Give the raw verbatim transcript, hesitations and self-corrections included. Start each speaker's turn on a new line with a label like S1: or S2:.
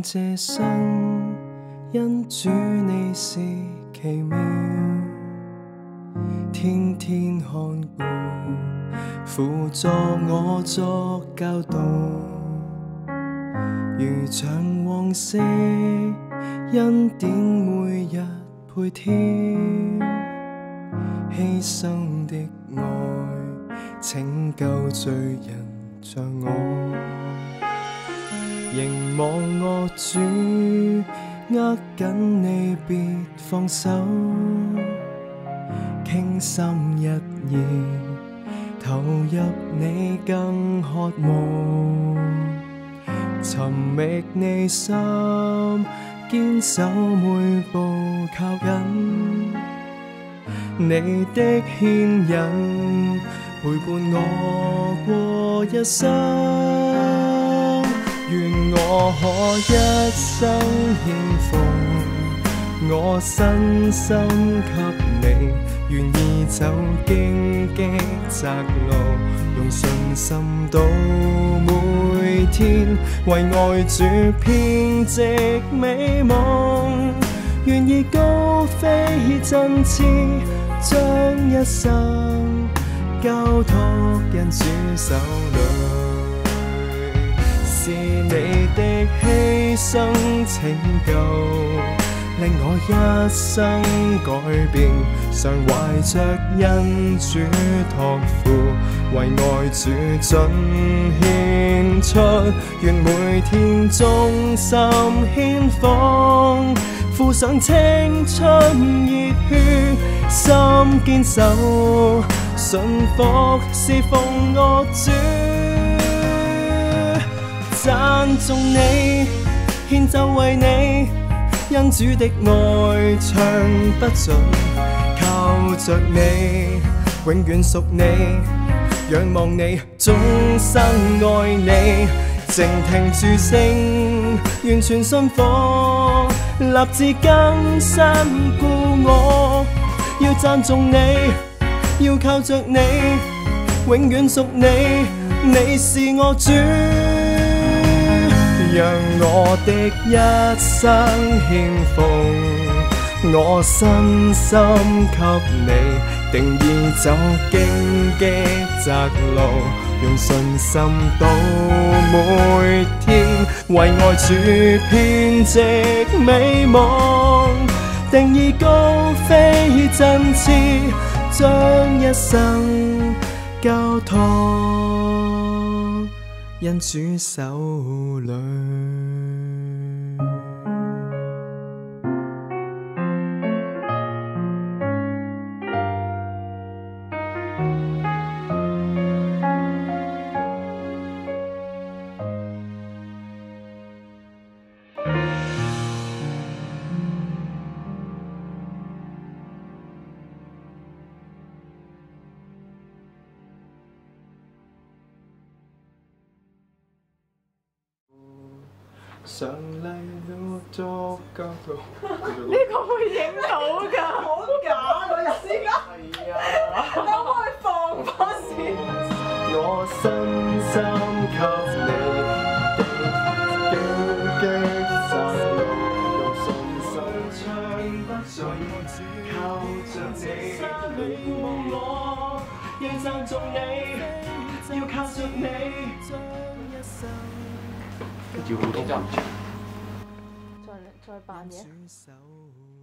S1: 這生，因主你是奇妙，天天看顧，輔助我作教導，如像往昔恩典每日配添，犧牲的愛拯救罪人像我。凝望我主，握緊你別放手，傾心一意，投入你更渴慕，尋覓你心，堅守每步靠緊，你的牽引陪伴我過一生。願我可一生獻奉我身心給你，願意走荊棘窄路，用信心到每天，為愛主編織美夢，願意高飛振翅，將一生交託人主手裏。是你的犧牲拯救，令我一生改變，常懷着恩主託付，為愛主盡獻出，願每天忠心獻奉，付上青春熱血，心堅守，信服侍奉我主。讚頌你，獻奏為你，因主的愛唱不盡，靠着你，永遠屬你，仰望你，終生愛你，靜聽住聲，完全信服，立志更新故我，要讚頌你，要靠着你，永遠屬你，你是我主。讓我的一生獻奉我身心給你，定意走荊棘窄路，用信心到每天，為愛主編織美夢，定意高飛振翅，將一生交託因主手裏。上嚟了作教導，
S2: 呢個會影到㗎，好假個人先㗎。係啊，可唔可以放翻先？
S1: 我身心給你，荊棘窄路，用信心唱不盡，靠着你，你望我，要讚頌你，要靠着你。要好多再再扮嘢。